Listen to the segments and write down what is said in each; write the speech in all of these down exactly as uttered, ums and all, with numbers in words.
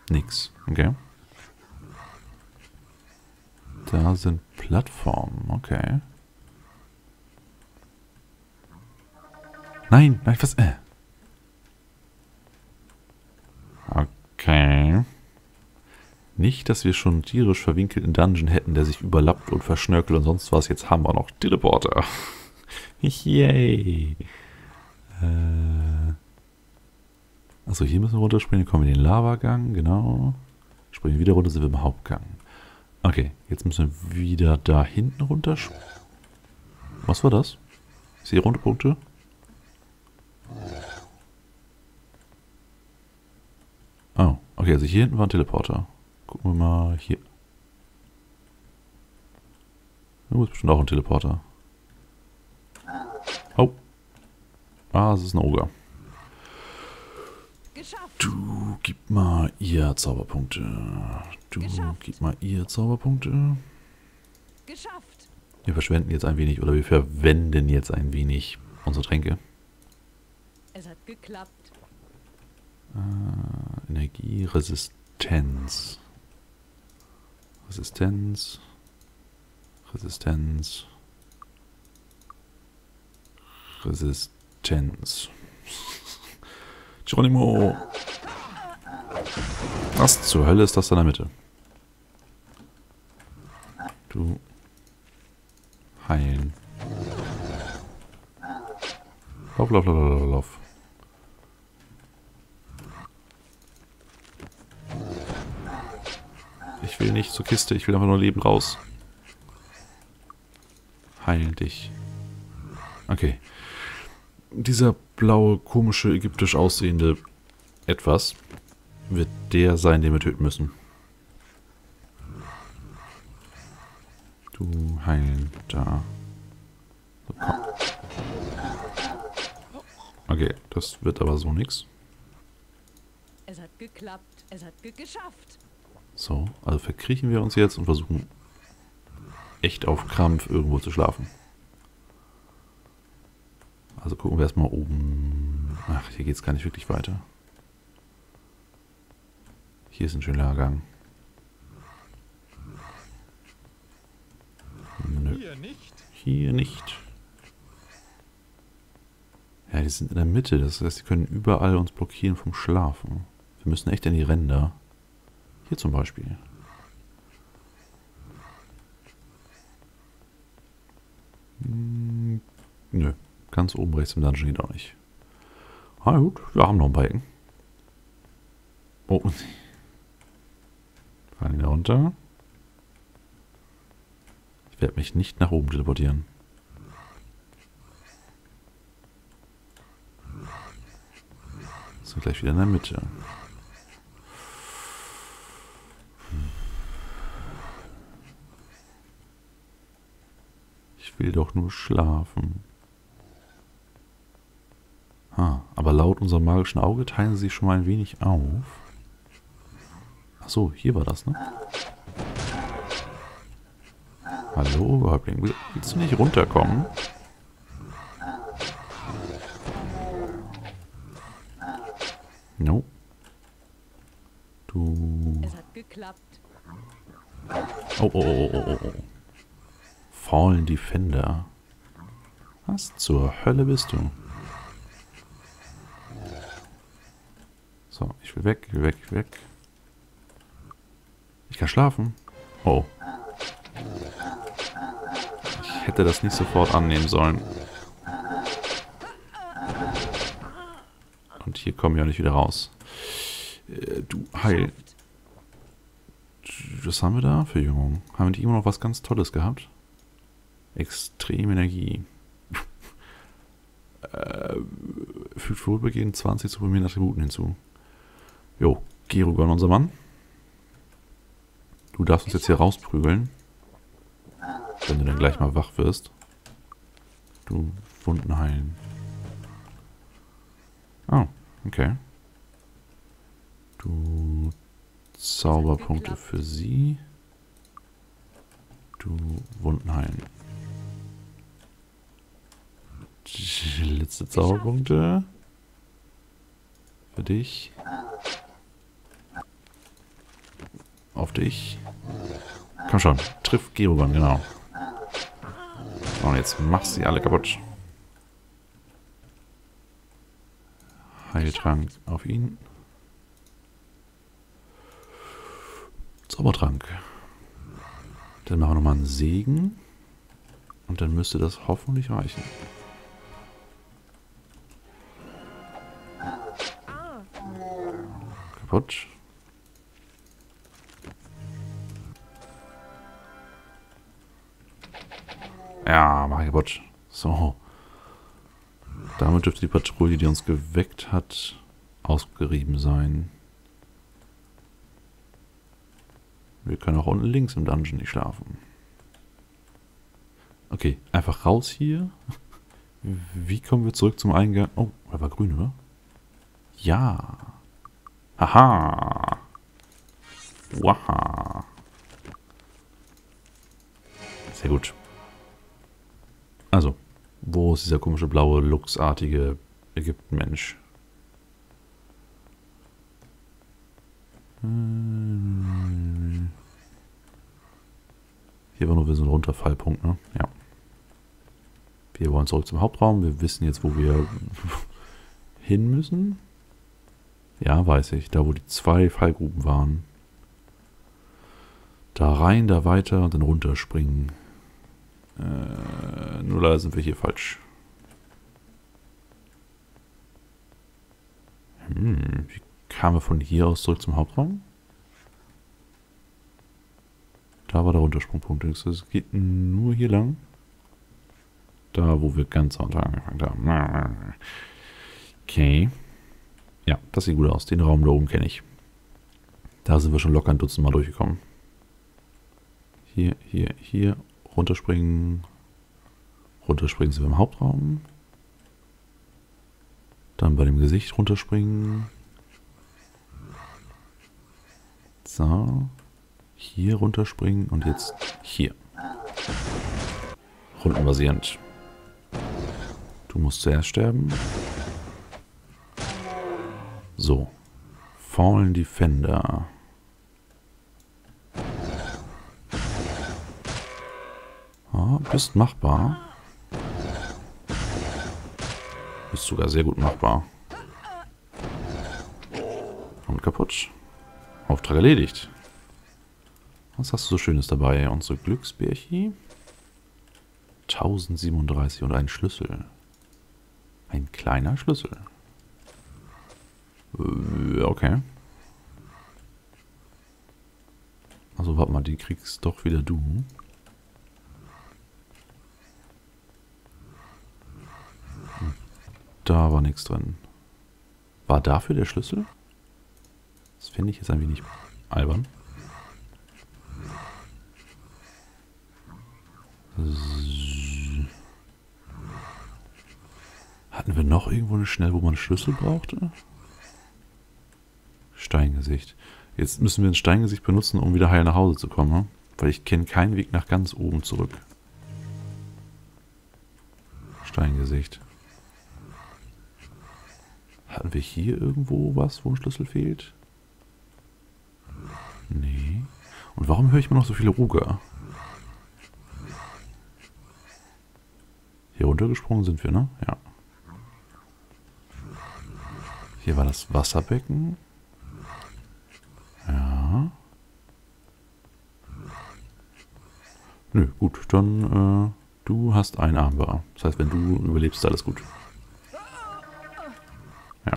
Nix. Okay. Da sind Plattformen. Okay. Nein, nein, was? Äh. Okay. Nicht, dass wir schon tierisch verwinkelten Dungeon hätten, der sich überlappt und verschnörkelt und sonst was. Jetzt haben wir noch Teleporter. Yay. Äh. Achso, hier müssen wir runterspringen. Dann kommen wir in den Lavagang. Genau. Springen wieder runter, sind wir im Hauptgang. Okay, jetzt müssen wir wieder da hinten runter. Was war das? Ich sehe runde Punkte. Oh, okay, also hier hinten war ein Teleporter. Gucken wir mal hier. Da ist bestimmt auch ein Teleporter. Oh. Ah, es ist ein Ogre. Du, gib mal ihr Zauberpunkte. Du, Geschafft. gib mal ihr Zauberpunkte. Geschafft. Wir verschwenden jetzt ein wenig, oder wir verwenden jetzt ein wenig unsere Tränke. Es hat geklappt. Äh, Energie, Resistenz. Resistenz. Resistenz. Resistenz. Geronimo! Was zur Hölle ist das da in der Mitte? Du. Heilen. Lauf, lauf, lauf, lauf, lauf. Ich will nicht zur Kiste, ich will einfach nur Leben raus. Heil dich. Okay. Dieser blaue, komische, ägyptisch aussehende Etwas wird der sein, den wir töten müssen. Du heilen da. So, komm. Okay, das wird aber so nix. Es hat geklappt. Es hat ge geschafft. So, also verkriechen wir uns jetzt und versuchen echt auf Krampf irgendwo zu schlafen. Also gucken wir erstmal oben. Ach, hier geht es gar nicht wirklich weiter. Hier ist ein schöner Gang. Nö. Hier nicht. Hier nicht. Ja, die sind in der Mitte. Das heißt, die können überall uns blockieren vom Schlafen. Wir müssen echt in die Ränder. Hier zum Beispiel. Hm, nö. Ganz oben rechts im Dungeon geht auch nicht. Ah gut, wir haben noch ein paar Ecken. Oh. Fallen wieder runter. Ich werde mich nicht nach oben teleportieren. So, gleich wieder in der Mitte. Ich will doch nur schlafen. Ah, aber laut unserem magischen Auge teilen sie sich schon mal ein wenig auf. Achso, hier war das, ne? Hallo, Häuptling. Willst du nicht runterkommen? No. Du... Es hat geklappt. Oh, oh, oh, oh, oh, oh. Fallen Defender. Was zur Hölle bist du? So, ich will weg, ich will weg, ich will weg. Ich kann schlafen. Oh. Ich hätte das nicht sofort annehmen sollen. Und hier kommen wir auch nicht wieder raus. Äh, du Heil. Was haben wir da für Jungen? Haben wir nicht immer noch was ganz Tolles gehabt? Extrem Energie. äh, fügt vorübergehend zwanzig supprimierende Attributen hinzu. Jo, Gerugon, unser Mann. Du darfst uns jetzt hier rausprügeln. Wenn du dann gleich mal wach wirst. Du Wunden heilen. Oh, okay. Du Zauberpunkte für sie. Du Wunden heilen. Letzte Zauberpunkte. Für dich. auf dich. Komm schon, triff Geruban, genau. So, und jetzt machst sie alle kaputt. Heiltrank auf ihn. Zaubertrank. Dann machen wir nochmal einen Segen. Und dann müsste das hoffentlich reichen. Kaputt. Ja, mach ich kaputt. So. Damit dürfte die Patrouille, die uns geweckt hat, ausgerieben sein. Wir können auch unten links im Dungeon nicht schlafen. Okay, einfach raus hier. Wie kommen wir zurück zum Eingang? Oh, er war grün, oder? Ja. Haha. Waha. Sehr gut. Also, wo ist dieser komische blaue, luchsartige Ägyptenmensch? Hm. Hier war nur so ein Runterfallpunkt, ne? Ja. Wir wollen zurück zum Hauptraum. Wir wissen jetzt, wo wir hin müssen. Ja, weiß ich. Da, wo die zwei Fallgruben waren. Da rein, da weiter und dann runterspringen. Äh, nur leider sind wir hier falsch. Hm, wie kamen wir von hier aus zurück zum Hauptraum? Da war der Runtersprungpunkt. Es geht nur hier lang. Da, wo wir ganz am Anfang angefangen haben. Okay. Ja, das sieht gut aus. Den Raum da oben kenne ich. Da sind wir schon locker ein Dutzend Mal durchgekommen. Hier, hier, hier. Runterspringen. Runterspringen sind wir im Hauptraum. Dann bei dem Gesicht runterspringen. So. Hier runterspringen und jetzt hier. Rundenbasierend. Du musst zuerst sterben. So. Fallen Defender. Ah, bist machbar. Ist sogar sehr gut machbar. Und kaputt. Auftrag erledigt. Was hast du so Schönes dabei? Unsere Glücksbärchi. tausendsiebenunddreißig und ein Schlüssel. Ein kleiner Schlüssel. Äh, okay. Also warte mal, die kriegst doch wieder du. Da war nichts drin. War dafür der Schlüssel? Das finde ich jetzt ein wenig albern. Hatten wir noch irgendwo eine Schnell, wo man einen Schlüssel brauchte? Steingesicht. Jetzt müssen wir ein Steingesicht benutzen, um wieder heil nach Hause zu kommen. Ne? Weil ich kenne keinen Weg nach ganz oben zurück. Steingesicht. Hatten wir hier irgendwo was, wo ein Schlüssel fehlt? Nee. Und warum höre ich immer noch so viele Ruger? Hier runtergesprungen sind wir, ne? Ja. Hier war das Wasserbecken. Ja. Nö, gut, dann äh, du hast ein Armbar. Das heißt, wenn du überlebst, ist alles gut. Ja.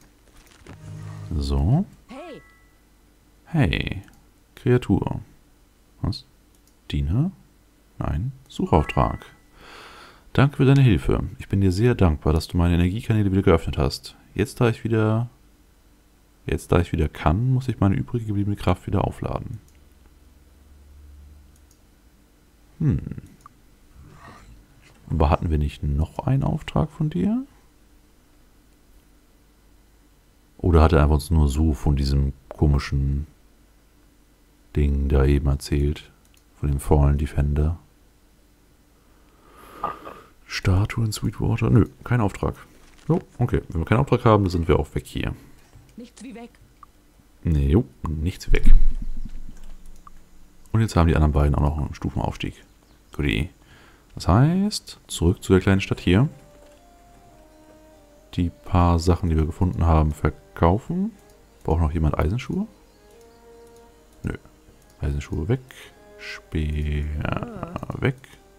So. Hey, Hey, Kreatur. Was? Diener? Nein, Suchauftrag. Danke für deine Hilfe. Ich bin dir sehr dankbar, dass du meine Energiekanäle wieder geöffnet hast. Jetzt, da ich wieder... Jetzt, da ich wieder kann, muss ich meine übrig gebliebene Kraft wieder aufladen. Hm. Aber hatten wir nicht noch einen Auftrag von dir? Oder hat er einfach uns nur so von diesem komischen Ding da eben erzählt? Von dem Fallen Defender? Statue in Sweetwater? Nö, kein Auftrag. Oh, okay. Wenn wir keinen Auftrag haben, dann sind wir auch weg hier. nichts wie weg. Nee, jo, nichts weg. Und jetzt haben die anderen beiden auch noch einen Stufenaufstieg. Goodie. Das heißt, zurück zu der kleinen Stadt hier. Die paar Sachen, die wir gefunden haben, verkaufen. Braucht noch jemand Eisenschuhe? Nö. Eisenschuhe weg. Speer weg.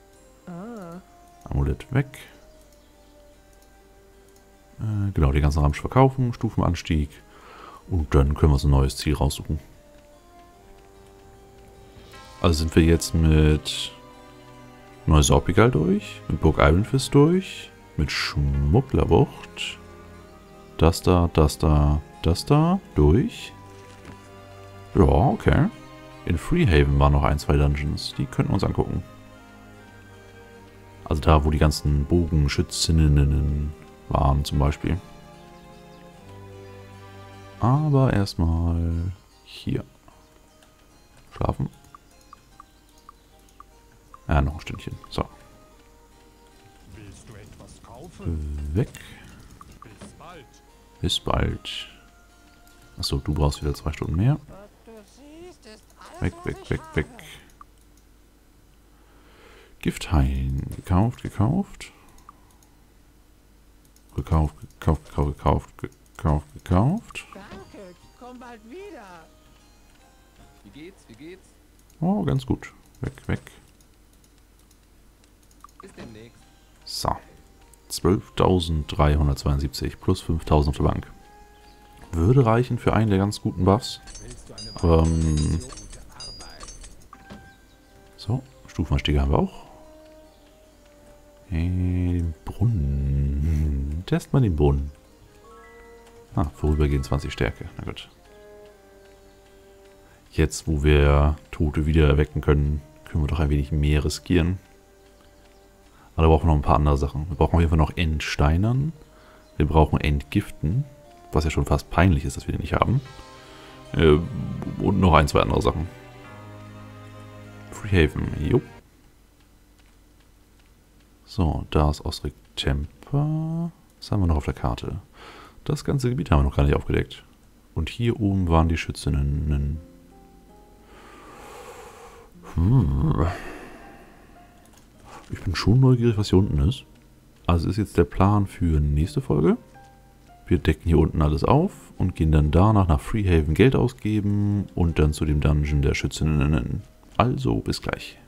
Amulett weg. Äh, genau, die ganzen Ramsch verkaufen. Stufenanstieg. Und dann können wir uns ein neues Ziel raussuchen. Also sind wir jetzt mit Neusorpigal durch, mit Burg Ironfist durch, mit Schmugglerbucht, das da, das da, das da, durch. Ja, okay. In Freehaven waren noch ein, zwei Dungeons, die könnten wir uns angucken. Also da, wo die ganzen Bogenschützinnen waren zum Beispiel. Aber erstmal hier. Schlafen. Ja, noch ein Stündchen. So. Willst du etwas kaufen? Weg. Bis bald. Bis bald. Achso, du brauchst wieder zwei Stunden mehr. Weg, weg, weg, weg. Gift heilen. Gekauft, gekauft. Gekauft, gekauft, gekauft, gekauft, gekauft, gekauft. Danke, komm bald wieder. Wie geht's? Wie geht's? Oh, ganz gut. Weg, weg. Bis demnächst. So. zwölftausenddreihundertzweiundsiebzig plus fünftausend auf der Bank. Würde reichen für einen der ganz guten Buffs. Aber, ähm, so, Stufenanstiege haben wir auch. Den Brunnen. Test mal den Brunnen. Ah, vorübergehend zwanzig Stärke. Na gut. Jetzt, wo wir Tote wieder erwecken können, können wir doch ein wenig mehr riskieren. Aber da brauchen wir noch ein paar andere Sachen. Wir brauchen auf jeden Fall noch Entsteinern. Wir brauchen Entgiften. Was ja schon fast peinlich ist, dass wir den nicht haben. Äh, und noch ein, zwei andere Sachen. Freehaven, jo. So, da ist Osric Temper. Was haben wir noch auf der Karte? Das ganze Gebiet haben wir noch gar nicht aufgedeckt. Und hier oben waren die Schützinnen. Hm. Ich bin schon neugierig, was hier unten ist. Also ist jetzt der Plan für nächste Folge. Wir decken hier unten alles auf und gehen dann danach nach Freehaven Geld ausgeben und dann zu dem Dungeon der Schützinnen. Also bis gleich.